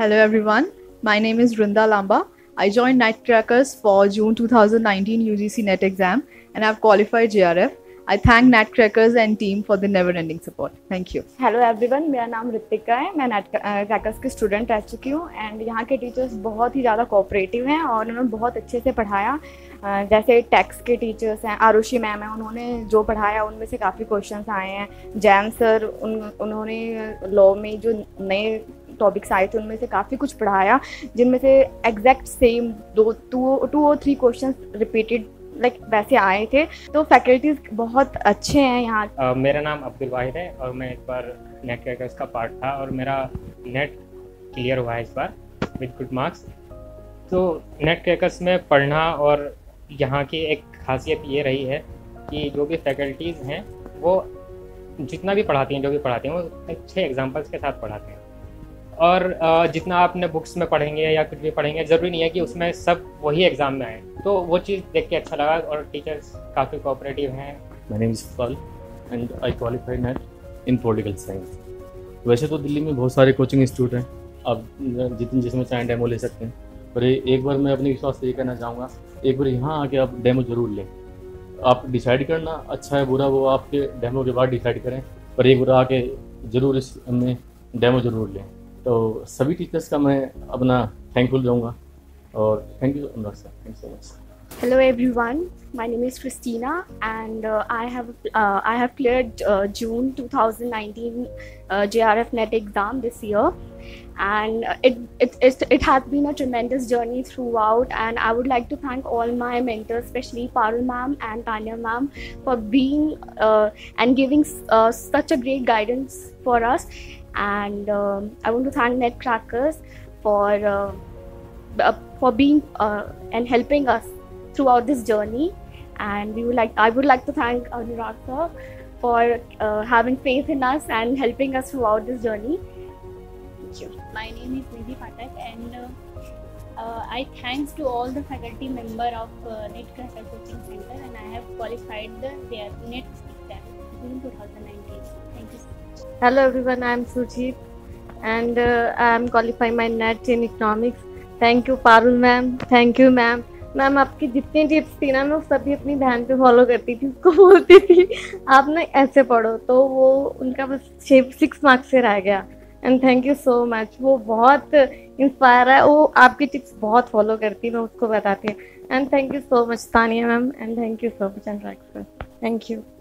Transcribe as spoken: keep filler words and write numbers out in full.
Hello everyone, my name is Rinda Lamba. I joined Netcrackers for June two thousand nineteen U G C NET exam and I've qualified J R F. I thank Netcrackers and team for the never-ending support. Thank you. Hello everyone, मेरा नाम ऋतिका है। मैं net crackers की student रह चुकी हूँ and यहाँ के टीचर्स बहुत ही ज़्यादा कोऑपरेटिव हैं और उन्होंने बहुत अच्छे से पढ़ाया। जैसे टैक्स के टीचर्स हैं, आरुषि मैम है, उन्होंने जो पढ़ाया उनमें से काफ़ी क्वेश्चंस आए हैं। जैन सर उन उन्होंने लॉ में जो नए टॉपिक्स आए थे उनमें से काफ़ी कुछ पढ़ाया, जिनमें से एग्जैक्ट सेम दो टू टू और three questions repeated like like, वैसे आए थे। तो फैकल्टीज बहुत अच्छे हैं यहाँ। uh, मेरा नाम अब्दुल वाहिद है और मैं इस बार नेट क्रैकर्स का पार्ट था और मेरा नेट क्लियर हुआ है इस बार विद गुड मार्क्स। तो नेट क्रैकर्स में पढ़ना और यहाँ की एक खासियत ये रही है कि जो भी फैकल्टीज़ हैं वो जितना भी पढ़ाती हैं जो भी पढ़ाते हैं वो अच्छे एग्जाम्पल्स के साथ पढ़ाते हैं। और जितना आपने बुक्स में पढ़ेंगे या कुछ भी पढ़ेंगे ज़रूरी नहीं है कि उसमें सब वही एग्ज़ाम में आए। तो वो चीज़ देख के अच्छा लगा और टीचर्स काफ़ी कोऑपरेटिव हैं। My name is Phal and I qualified NET in political science. वैसे तो दिल्ली में बहुत सारे कोचिंग इंस्टीट्यूट हैं, आप जितने जिसमें चाहें डेमो ले सकते हैं, पर एक बार मैं अपने विश्वास से ये कहना चाहूँगा, एक बार यहाँ आके आप डेमो ज़रूर लें। आप डिसाइड करना अच्छा है बुरा वो आपके डेमो के बाद डिसाइड करें, पर एक बार आके ज़रूर इस में डेमो ज़रूर लें। तो सभी टीचर्स का मैं अपना थैंकफुल रहूँगा और thank you Anurag sir, thank so much. Hello everyone, my name is Christina and uh, I have uh, I have cleared uh, June two thousand nineteen uh, J R F NET exam this year, and uh, it, it it it has been a tremendous journey throughout, and I would like to thank all my mentors, especially Parul ma'am and Tanya ma'am, for being uh, and giving uh, such a great guidance for us. And um, I want to thank Netcrackers for uh, uh, for being uh, and helping us throughout this journey. And we would like I would like to thank Anurag sir for uh, having faith in us and helping us throughout this journey. Thank you. My name is Nidhi Patak and uh, uh, I thanks to all the faculty member of uh, Netcracker Coaching Center, and I have qualified the, their NET exam in twenty nineteen. Thank you so much. Hello everyone, I am Sujit and uh, I am qualifying my NET in economics. Thank you Parul ma'am, thank you ma'am. Ma'am आपकी जितनी tips थी ना मैं सभी अपनी बहन पे follow करती थी, उसको बोलती थी आप ना ऐसे पढ़ो, तो वो उनका बस छः सिक्स मार्क्स से रह गया। And thank you so much, वो बहुत इंस्पायर है, वो आपकी टिप्स बहुत फॉलो करती है, मैं उसको बताती हूँ। And thank you so much Tania ma'am and thank you so much Anurag sir, thank you.